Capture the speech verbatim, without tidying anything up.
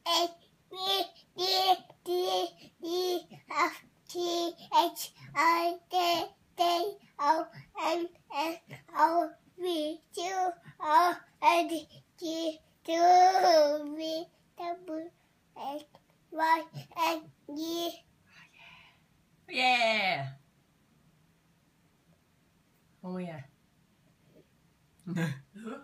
A B D D D F G H I J K L M N O P Q R S T U V W X Y and Z. Yeah! Kom weer.